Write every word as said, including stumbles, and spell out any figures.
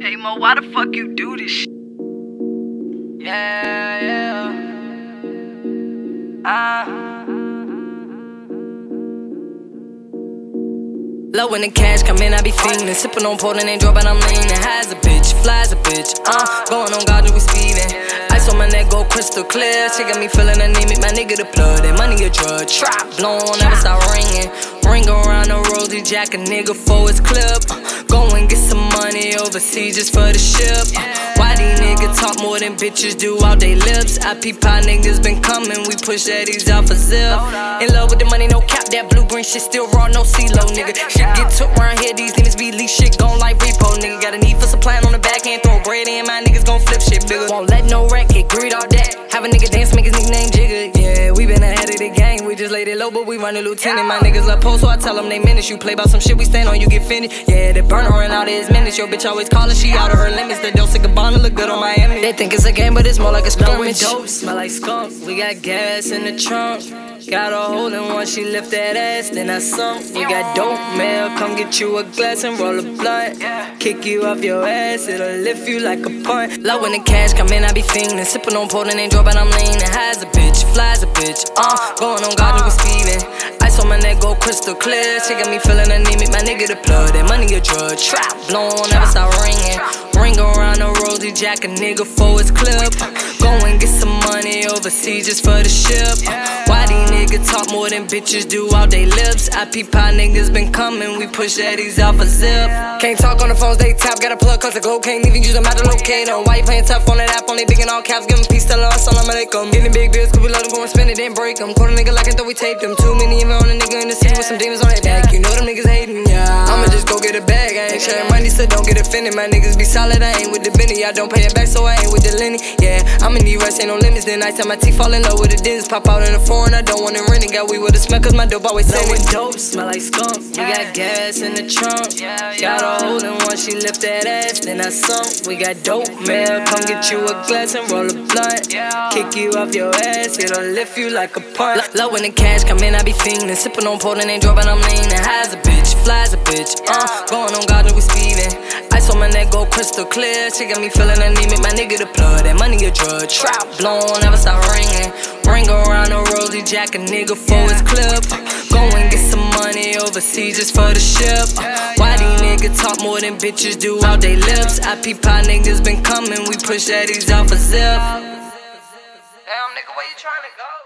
Hey Mo, why the fuck you do this shit? Yeah, yeah. Ah. Low when the cash come in, I be fiendin'. Sippin' on Portland, ain't droppin', I'm leanin'. High as a bitch, fly as a bitch. Uh, going on God, we speedin'. Ice on my neck, go crystal clear. She got me feelin' anemic, my nigga the plug. That money a drug, trap blown, never stop ringin'. Ring around the rosy jack, a nigga for his clip. Uh, go and get some money overseas just for the ship. Uh, why these niggas talk more than bitches do out they lips? I peep how niggas been comin', we push Eddies out for zip. In love with the money, no cap, that blue green shit still raw, no C-Lo, nigga. Shit get took round here, these niggas be least shit gon' like repo, nigga. Got a need for supply on the back end, throw bread in, my niggas gon' flip shit bigger. Won't let no wreck get greed all that. Have a nigga dance, make his nickname Jigga. Yeah, we been ahead of the game, we just laid it low, but we run the lieutenant. My niggas love post, so I tell them they menace. You play about some shit, we stand on, you get finished. Yeah, the burner ran out of his minutes. Your bitch always callin', she out of her limits. The Dolce Gabbana look good on Miami. They think it's a game, but it's more like a scrimmage. Dope, smell like skunk. We got gas in the trunk. Got a hole in one, she lift that ass, then I sunk. We got dope mail, come get you a glass and roll a blunt. Kick you off your ass, it'll lift you like a punt. Low when the cash come in, I be fiendin'. Sippin' on Portland, ain't droppin', I'm leanin'. High as a bitch, fly as a bitch. Uh, going on God, we speedin'. Ice on my neck, go crystal clear. She got me feelin' anemic, my nigga the plug. That money a drug, trap blown, never stop ringin'. Ring around the rosy jack, a nigga for his clip. Uh, go and get some money overseas just for the ship. Uh, why these niggas talk more than bitches do out they lips? I peep how niggas been comin', we push Eddies out for zip. Can't talk on the phones, they tap, got a plug cause the glow. Can't even use them out to locate them. Why you playin' tough on that app, only big in all caps. Give them peace, tell them assalamu alaikum. Getting big bills, cause we love them, go and spend it, then break them. Caught a nigga like it, though we taped them. Too many even on a nigga in the city with some demons on their back. You know them niggas hating, yeah. I'ma just go get a bag, I ain't sharing money, so don't get offended. My niggas be solid, I ain't with the Benny. I don't pay it back, so I ain't with the Lenny. Yeah, I'ma need rest, ain't no limits. Then I tell my teeth fall in love with the dentist. Pop out in the foreign, I don't want it renting. Got we with the smell, cause my dope always send it. Dope, smell like skunk. We got gas in the trunk. Got a hole in one, she lift that ass, then I sunk. We got dope mail, come get you a glass and roll a blunt. Kick you off your ass, it'll lift you like a punt. Low when the cash come in, I be fiendin'. Sippin' on Portland, ain't droppin', I'm leanin'. High as a bitch, fly as a bitch. Uh, going on God, we speedin'. Ice on my neck, go crystal clear. She got me feelin' anemic, my nigga the plug. That money a drug, trap blown, never stop ringin'. Ring around the rosy jack, a nigga for his clip. Uh, go and get some money overseas just for the ship. Uh, why these niggas talk more than bitches do out they lips? I peep how niggas been comin', we push Eddies out for zip. Damn, nigga, where you trying to go?